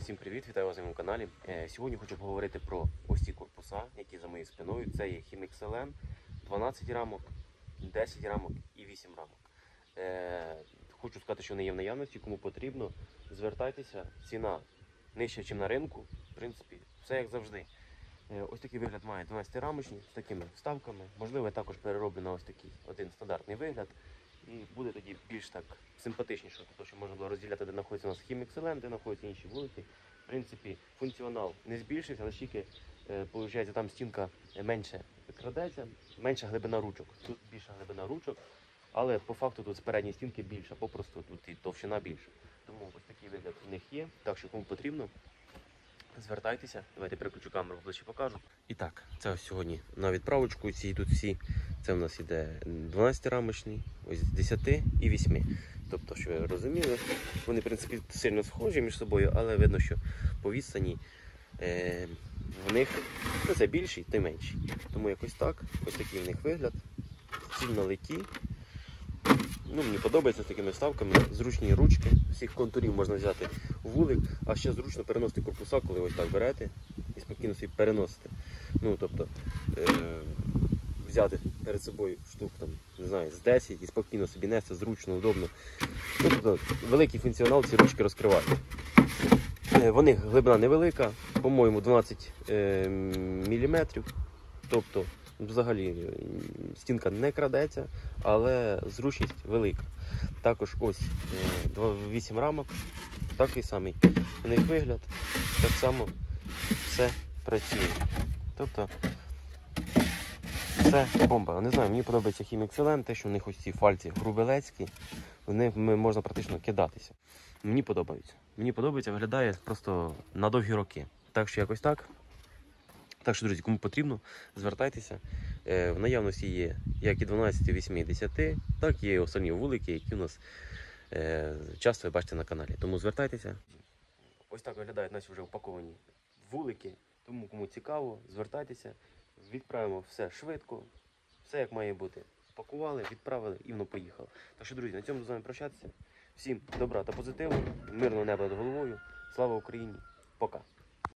Всім привіт, вітаю вас на моєму каналі. Сьогодні хочу поговорити про ось ці корпуса, які за моєю спиною. Це є Chemix LM, 12 рамок, 10 рамок і 8 рамок. Хочу сказати, що вони є в наявності, кому потрібно, звертайтеся. Ціна нижча, ніж на ринку. В принципі, все як завжди. Ось такий вигляд має 12-рамочні з такими вставками. Можливо, я також перероблю на ось такий один стандартний вигляд. І буде тоді більш так симпатичніше, тому що можна було розділяти, де знаходиться у нас Chemix LM, де знаходяться інші вулики. В принципі, функціонал не збільшився, але тільки, виходить, там стінка менше крадеться, менша глибина ручок. Тут більша глибина ручок, але по факту тут з передньої стінки більша, попросту тут і товщина більша. Тому ось такий вигляд у них є, так що кому потрібно, звертайтеся. Давайте переключу камеру, ближче покажу. І так, це ось сьогодні на відправочку, ці йдуть всі. Це в нас іде 12-рамочний, ось 10 і 8. Тобто, що ви розуміли, вони, в принципі, сильно схожі між собою, але видно, що по відстані в них це більший, то менший. Тому якось так, ось такий в них вигляд, сильно легкі. Мені подобається з такими вставками, зручні ручки, всіх контурів можна взяти в вулик, а ще зручно переносити корпуса, коли ось так берете і спокійно собі переносите. Тобто, взяти перед собою штук, там, не знаю, з 10 і спокійно собі нести, зручно, удобно. Тобто, великий функціонал ці ручки розкривають. В них глибина невелика, по-моєму, 12 мм. Тобто, взагалі, стінка не крадеться, але зручність велика. Також ось 8 рамок, такий самий у них вигляд, так само все працює. Тобто, це бомба. Не знаю, мені подобається Chemix LM, те, що в них ось ці фальці грубелецькі, в них можна практично кидатися. Мені подобається. Мені подобається, виглядає просто на довгі роки. Так що якось так. Так що, друзі, кому потрібно, звертайтеся. В наявності є як і 12, 8, і 10, так і є останні вулики, які у нас часто ви бачите на каналі. Тому звертайтеся. Ось так виглядають наші вже упаковані вулики. Тому кому цікаво, звертайтеся. Відправимо все швидко, все як має бути. Спакували, відправили і воно поїхало. Так що, друзі, на цьому з вами прощатися. Всім добра та позитиву, мирного неба над головою. Слава Україні! Пока!